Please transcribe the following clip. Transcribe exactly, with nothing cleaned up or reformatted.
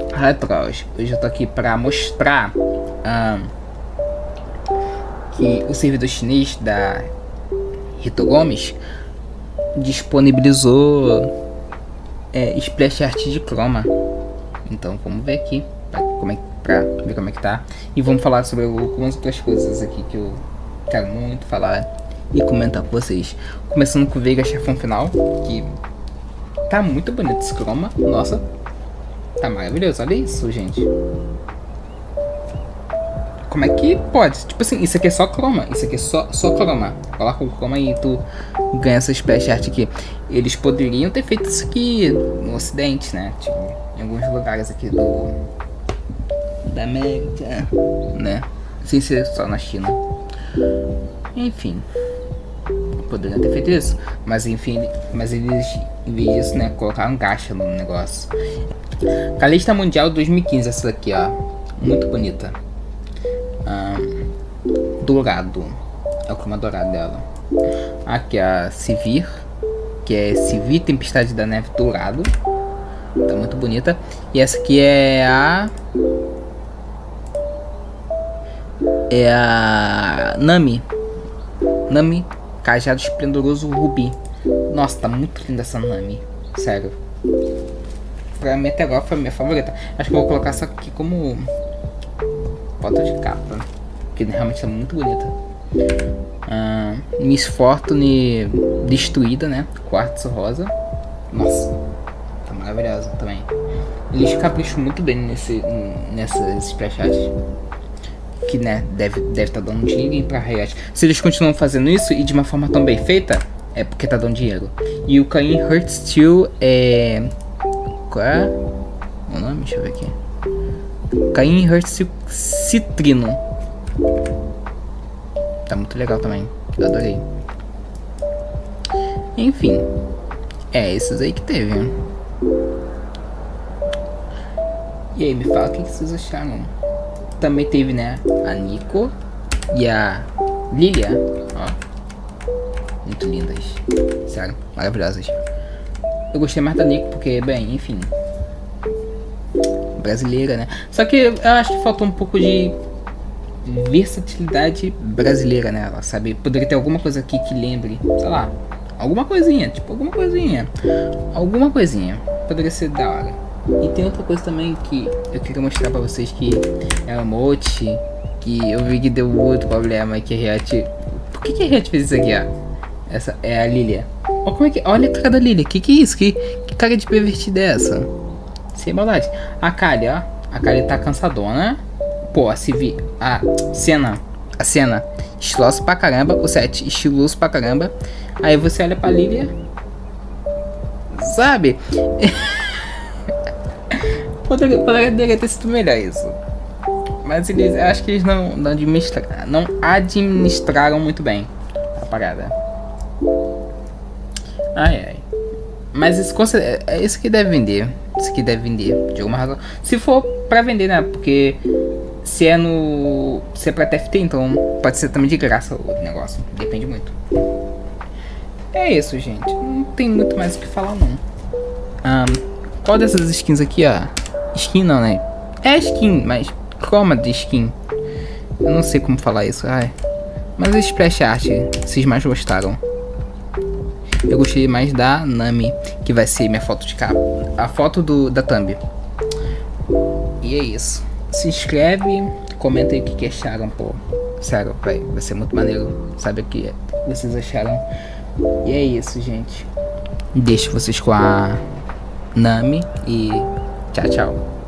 Hi Pros, hoje eu tô aqui pra mostrar um, que o servidor chinês da Hitogomes disponibilizou é, splash art de chroma. Então vamos ver aqui pra, como é, pra ver como é que tá. E vamos falar sobre algumas outras coisas aqui que eu quero muito falar e comentar com vocês. Começando com o Veiga Chefão Final, que tá muito bonito esse chroma, nossa. Tá maravilhoso, olha isso, gente. Como é que pode? Tipo assim, isso aqui é só chroma. Isso aqui é só, só chroma. Coloca o chroma e tu ganha essa splash art aqui. Eles poderiam ter feito isso aqui no ocidente, né? Tipo, em alguns lugares aqui do... da América, né? Sem ser só na China. Enfim. Poderiam ter feito isso. Mas enfim, mas eles, em vez disso, né? Colocaram gacha no negócio. Calista Mundial dois mil e quinze, essa daqui, ó. Muito bonita. Ah, dourado. É o croma dourado dela. Aqui a Sivir, que é Sivir Tempestade da Neve dourado. Tá muito bonita. E essa aqui é a... É a... Nami. Nami Cajado Esplendoroso Rubi. Nossa, tá muito linda essa Nami. Sério. Pra mim até agora foi a minha favorita. Acho que eu vou colocar essa aqui como foto de capa, porque realmente é muito bonita. uh, Miss Fortune destruída, né? Quartzo rosa. Nossa, tá maravilhosa também. Eles capricham muito bem nesse, nessas splash arts, que né, deve deve estar tá dando dinheiro pra Riot. Se eles continuam fazendo isso e de uma forma tão bem feita, é porque tá dando dinheiro. E o Cain Heart Steel é... Qual é o nome? Deixa eu ver aqui. Cain Heart Steel Citrino. Tá muito legal também. Eu adorei. Enfim. É esses aí que teve. E aí, me fala o que vocês acharam. Também teve, né? A Nico e a Lilia. Ó. Muito lindas. Sério, maravilhosas. Eu gostei mais da Nico porque, bem, enfim, brasileira, né? Só que eu acho que faltou um pouco de versatilidade brasileira nela, sabe? Poderia ter alguma coisa aqui que lembre, sei lá, alguma coisinha, tipo, alguma coisinha. Alguma coisinha. Poderia ser da hora. E tem outra coisa também que eu queria mostrar pra vocês, que é a emote, que eu vi que deu outro problema, que a Riot... Por que, que a Riot fez isso aqui, ó? Essa é a Lilia. Olha como é que... Olha a cara da Lilia. Que que é isso? Que, que cara de pervertida é essa? Sem maldade. A Kali, ó. A Kali tá cansadona. Pô, a Civi... A cena. A cena. Estiloso pra caramba. O set estiloso pra caramba. Aí você olha pra Lilia. Sabe? poderia, poderia ter sido melhor isso. Mas eles... Eu acho que eles não, não, administra, não administraram muito bem a parada. Ai, ai. Mas isso, é isso que deve vender. Isso que deve vender, de alguma razão. Se for pra vender, né? Porque se é no... Se é pra T F T, então pode ser também de graça o negócio. Depende muito. É isso, gente. Não tem muito mais o que falar, não. Um, qual dessas skins aqui, ó? Skin não, né? É skin, mas chroma de skin. Eu não sei como falar isso, ai. Mas a splash art, vocês mais gostaram? Eu gostei mais da Nami, que vai ser minha foto de capa. A foto do, da thumb. E é isso. Se inscreve, comenta aí o que, que acharam, pô. Sério, vai, vai ser muito maneiro. Sabe o que vocês acharam. E é isso, gente. Deixo vocês com a Nami e tchau, tchau.